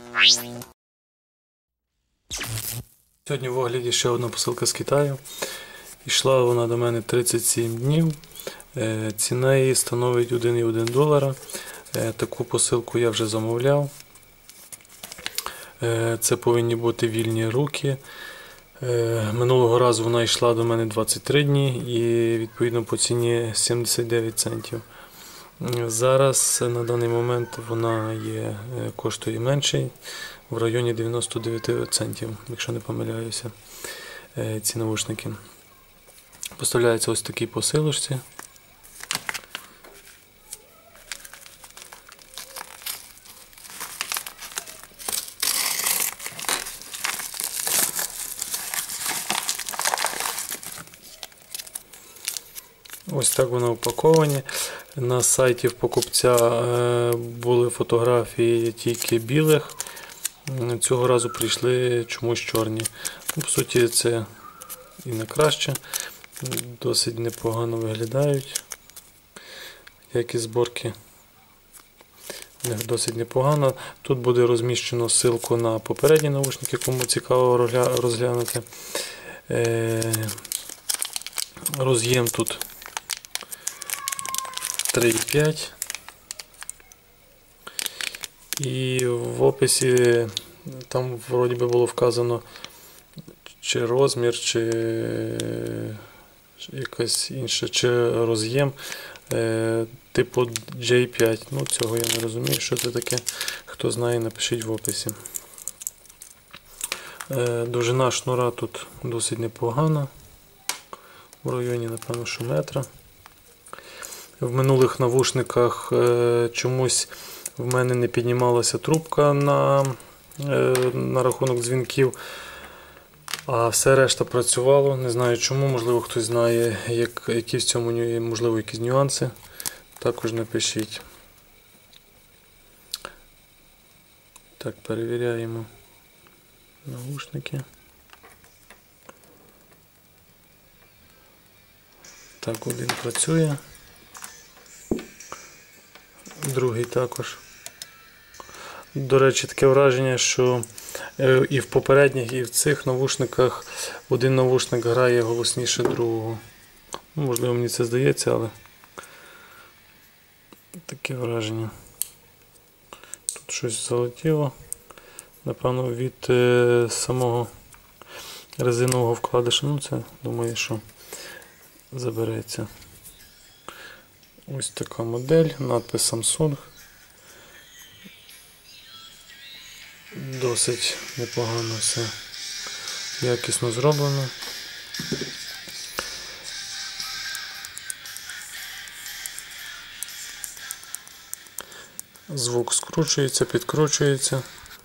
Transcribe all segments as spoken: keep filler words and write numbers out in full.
Сьогодні в огляді ще одна посилка з Китаю. Ішла вона до мене тридцять сім днів. Ціна її становить один цілих один долара. Таку посилку я вже замовляв. Це повинні бути вільні руки. Минулого разу вона йшла до мене двадцять три дні і відповідно по ціні сімдесят дев'ять центів. Зараз на даний момент вона є, коштує менше, в районі дев'яносто дев'ять центів, якщо не помиляюся, ці навушники. Поставляється ось такій посилочці. Ось так вони упаковані. На сайті в покупця були фотографії тільки білих. Цього разу прийшли чомусь чорні. По суті, це і не краще. Досить непогано виглядають. Якість зборки досить непогано. Тут буде розміщено ссылку на попередні навушники, кому цікаво розглянути. Роз'єм тут три і п'ять. І в описі там вроді би було вказано чи розмір, чи якась інша, чи роз'єм е, типу джей п'ять. Ну, цього я не розумію, що це таке. Хто знає, напишіть в описі. Е, довжина шнура тут досить непогана. В районі, напевно, що метра. В минулих навушниках е, чомусь в мене не піднімалася трубка на, е, на рахунок дзвінків, а все решта працювало. Не знаю чому, можливо хтось знає, як, які в цьому, можливо, якісь нюанси. Також напишіть. Так, перевіряємо навушники. Так, один працює. Другий також. До речі, таке враження, що і в попередніх, і в цих навушниках один навушник грає голосніше другого. Ну, можливо, мені це здається, але таке враження. Тут щось залетіло. Напевно, від е, самого резинового вкладиша. Ну, це, думаю, що забереться. Ось така модель, надпис Samsung. Досить непогано все якісно зроблено. Звук скручується, підкручується.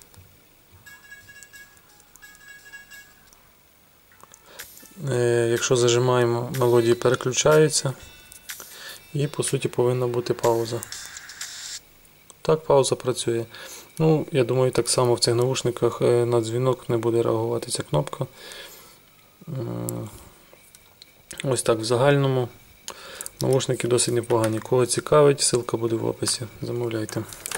Якщо зажимаємо, мелодії переключаються. І по суті повинна бути пауза. Так, пауза працює. Ну, я думаю, так само в цих навушниках на дзвінок не буде реагувати ця кнопка. Ось так в загальному. Навушники досить непогані. Кого цікавить, ссылка буде в описі. Замовляйте.